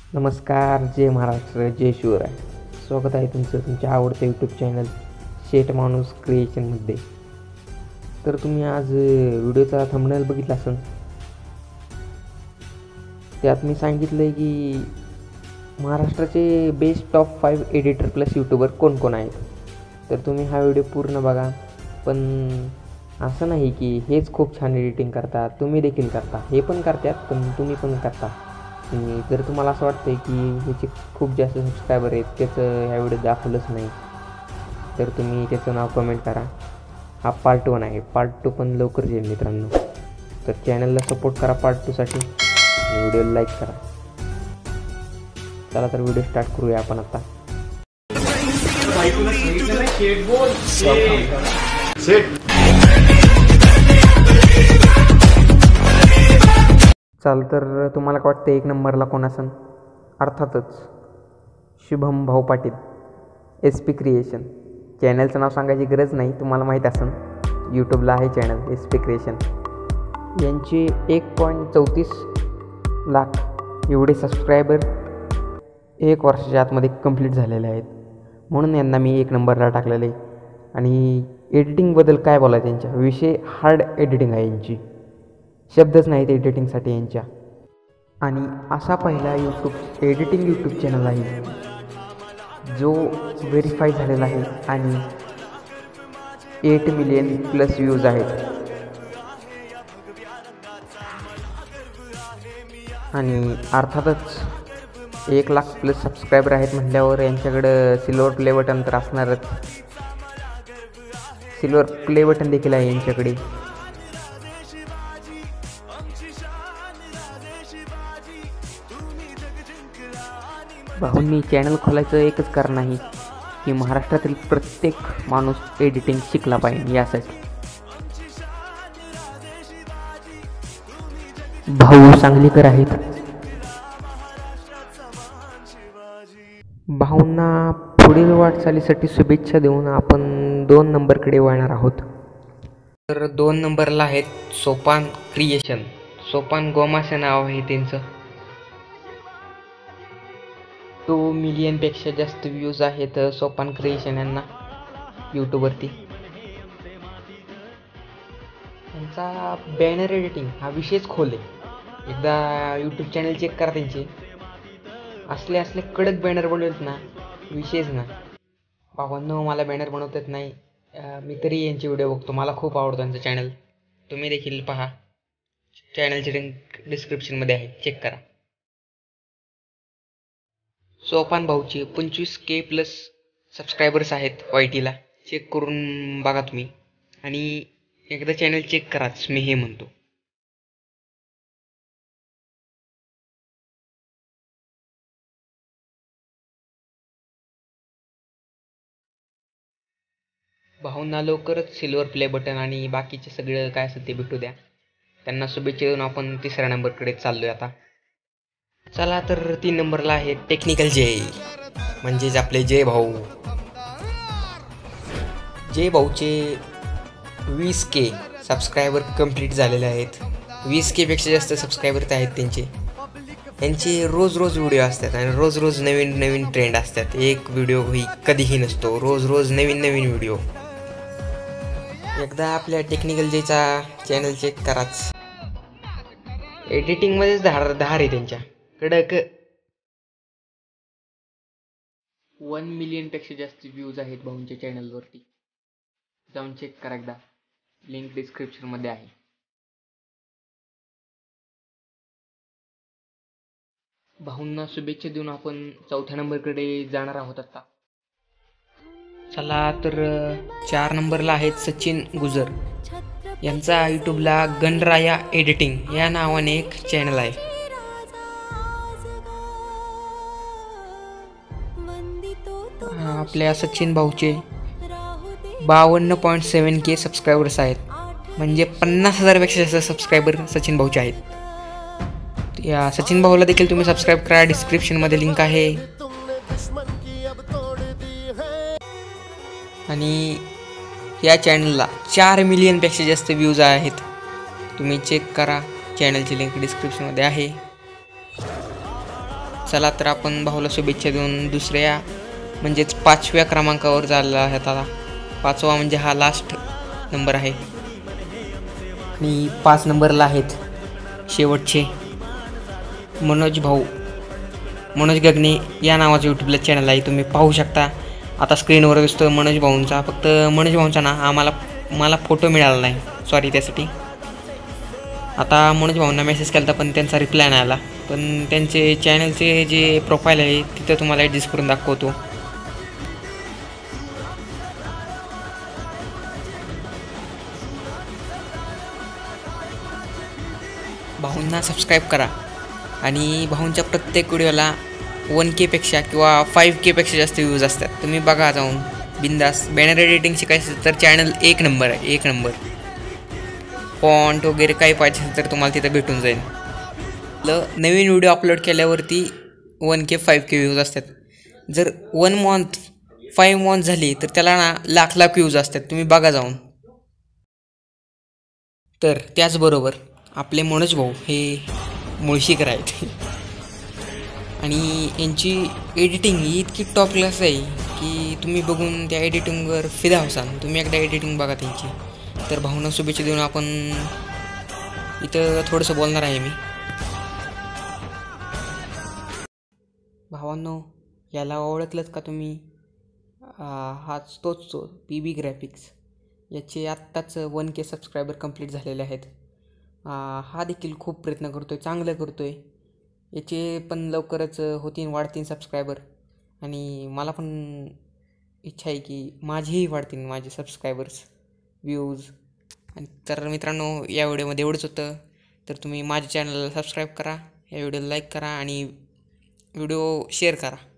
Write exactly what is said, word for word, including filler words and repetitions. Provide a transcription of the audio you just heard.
नमस्कार, जय महाराष्ट्र, जय शिवराय. स्वागत आहे तुमचं तुमच्या आवडत्या यूट्यूब चॅनल शेट माणूस क्रिएशनमध्ये. तर तुम्ही आज व्हिडिओचा थंबनेल बघितला असेल. त्यात मी सांगितलं आहे की महाराष्ट्राचे best top five editor plus YouTuber कोण कोण आहेत. तर तुम्ही हा व्हिडिओ पूर्ण बघा. पण असं नाही की हेच खूप छान एडिटिंग करतात, तुम्ही देखील करता. हे पण करतात पण तुम्ही पण करता. आणि जर तुम्हाला असं वाटतं की ह्याचे खूप जास्त सबस्क्रायबर आहेत, त्याचं ह्या व्हिडिओ दाखवलंच नाही, तर तुम्ही त्याचं नाव कमेंट करा. हा पार्ट वन आहे. पार्ट टू पण लवकर येईल मित्रांनो. तर चॅनलला सपोर्ट करा पार्ट टूसाठी आणि व्हिडिओला लाईक करा. चला तर व्हिडिओ स्टार्ट करूया आपण आता. चाल तर तुम्हाला काय वाटतं एक नंबरला कोण असन? अर्थातच शुभम भाऊ पाटील, एस पी क्रिएशन. चॅनलचं नाव सांगायची गरज नाही, तुम्हाला माहीत असन. यूट्यूबला आहे चॅनल एस पी क्रिएशन. यांचे एक पॉईंट चौतीस लाख एवढे सबस्क्रायबर एक वर्षाच्या आतमध्ये कंप्लीट झालेले आहेत. म्हणून यांना मी एक नंबरला टाकलेलं आहे. आणि एडिटिंगबद्दल काय बोलायचं, त्यांच्या विषय हार्ड एडिटिंग आहे यांची, शब्दच नाहीत एडिटिंगसाठी यांच्या. आणि असा पहिला यूट्यूब एडिटिंग यूट्यूब चॅनल आहे जो व्हेरीफाय झालेला आहे आणि एट मिलियन प्लस व्ह्यूज आहेत. आणि अर्थातच एक लाख प्लस सबस्क्रायबर आहेत म्हटल्यावर यांच्याकडं सिल्वर प्ले बटन तर असणारच. सिल्वर प्ले बटन देखील आहे यांच्याकडे. भाऊंनी चॅनल खोलायचं एकच कारण आहे की महाराष्ट्रातील प्रत्येक माणूस एडिटिंग शिकला पाहिजे यासाठी. भाऊ सांगलीकर आहेत. भाऊंना पुढील वाटचालीसाठी शुभेच्छा देऊन आपण दोन नंबरकडे वळणार आहोत. तर दोन नंबरला आहेत सोपान क्रिएशन. सोपान गोमाचं नाव आहे त्यांचं. टू मिलियनपेक्षा जास्त व्ह्यूज आहेत सोपान क्रिएशन यांना यूट्यूबवरती. त्यांचा बॅनर एडिटिंग हा विषयच खोल आहे. एकदा यूट्यूब चॅनल चेक करा त्यांचे. असले असले कडक बॅनर बनवत ना, विषयच ना. बाबांनो मला बॅनर बनवतात नाही, मी तरी यांचे व्हिडिओ बघतो. मला खूप आवडतो त्यांचं चॅनल. तुम्ही देखील पहा. चॅनलची लिंक डिस्क्रिप्शनमध्ये आहे, चेक करा. सोपान भाऊचे पंचवीस के प्लस सबस्क्रायबर्स आहेत वाय टीला. चेक करून बघा तुम्ही. आणि एकदा चॅनल चेक कराच, मी हे म्हणतो. भाऊंना लवकरच सिल्वर प्ले बटन आणि बाकीचे सगळं काय असेल ते भेटू द्या. त्यांना शुभेच्छा देऊन आपण तिसऱ्या नंबरकडे चाललोय आता. चला तर तीन नंबरला आहे टेक्निकल जय, म्हणजेच आपले जय भाऊ. जय भाऊचे वीस के सबस्क्रायबर कंप्लीट झालेले आहेत. वीस के पेक्षा जास्त सबस्क्रायबर आहेत त्यांचे. यांचे रोज रोज व्हिडिओ असतात आणि रोज रोज नवीन नवीन ट्रेंड असतात. एक व्हिडिओ ही कधीही नसतो, रोज रोज नवीन नवीन व्हिडिओ. एकदा आपल्या टेक्निकल जयचा चॅनल चेक कराच. एडिटिंगमध्येच धार धार आहे त्यांच्या कडक. वन मिलियनपेक्षा जास्त व्ह्यूज आहेत भाऊंच्या चॅनलवरती. जाऊन चेक करा एकदा, लिंक डिस्क्रिप्शनमध्ये आहे. भाऊंना शुभेच्छा देऊन आपण चौथ्या नंबरकडे जाणार आहोत आता. चला तर चार नंबरला आहेत सचिन गुजर. यांचा यूट्यूबला गणराया एडिटिंग या नावाने एक चॅनल आहे. आपल्या सचिन भाऊचे बावन्न पॉईंट सेवन के सबस्क्रायबर्स आहेत. म्हणजे पन्नास हजारपेक्षा जास्त सबस्क्रायबर सचिन भाऊचे आहेत. या सचिन भाऊला देखील तुम्ही सबस्क्राईब करा, डिस्क्रिप्शनमध्ये लिंक आहे. आणि या चॅनलला चार मिलियनपेक्षा जास्त व्ह्यूज आहेत. तुम्ही चेक करा, चॅनलची लिंक डिस्क्रिप्शनमध्ये आहे. चला तर आपण भाऊला शुभेच्छा देऊन दुसऱ्या म्हणजेच पाचव्या क्रमांकावर झालेला आहे. आता पाचवा म्हणजे हा लास्ट नंबर आहे आणि पाच नंबरला आहेत शेवटचे मनोज भाऊ. मनोज गगने या नावाचं यूट्यूबला चॅनल आहे, तुम्ही पाहू शकता. आता स्क्रीनवर दिसतो मनोज भाऊंचा, फक्त मनोज भाऊंचा ना आम्हाला मला फोटो मिळाला नाही, सॉरी त्यासाठी. आता मनोज भाऊंना मेसेज केला पण त्यांचा रिप्लाय नाही आला. पण त्यांचे चॅनलचे जे प्रोफाईल आहे तिथं तुम्हाला ॲडजस्ट करून दाखवतो. भाऊंना सबस्क्राईब करा आणि भाऊंच्या प्रत्येक व्हिडिओला वन केपेक्षा किंवा फाईव्ह केपेक्षा जास्त व्ह्यूज असतात. तुम्ही बघा जाऊन बिंदास. बॅनर एडिटिंग शिकायचं तर चॅनल एक नंबर आहे, एक नंबर. फॉन्ट वगैरे काही पाहिजे असेल तर तुम्हाला तिथं भेटून जाईल. ल नवीन व्हिडिओ अपलोड केल्यावरती one K five K views असतात. जर वन मंथ फाईव्ह मंथ झाली तर त्याला ना लाख लाख व्ह्यूज असतात, तुम्ही बघा जाऊन. तर त्याचबरोबर आपले मनोज भाऊ हे मुळशीकर आहेत आणि यांची एडिटिंग ही इतकी टॉप क्लास आहे की तुम्ही बघून त्या एडिटिंगवर फिदा होसाल. तुम्ही एकदा एडिटिंग बघा त्यांची. तर भाऊंना शुभेच्छा देऊन आपण इथं थोडंसं बोलणार आहे मी. भावांनो, याला ओळखलंच का तुम्ही? हाच तोच तो पी बी ग्राफिक्स. याचे आत्ताच वन के सबस्क्रायबर कंप्लीट झालेले आहेत. हा देखील खूप प्रयत्न करतो आहे, चांगलं करतो आहे. याचे पण लवकरच होतील वाढतील सबस्क्रायबर आणि मला पण इच्छा आहे की माझेही वाढतील माझे सबस्क्रायबर्स, व्ह्यूज. आणि तर मित्रांनो, या व्हिडिओमध्ये एवढंच होतं. तर तुम्ही माझ्या चॅनलला सबस्क्राईब करा, या व्हिडिओला लाईक करा आणि व्हिडिओ शेअर करा.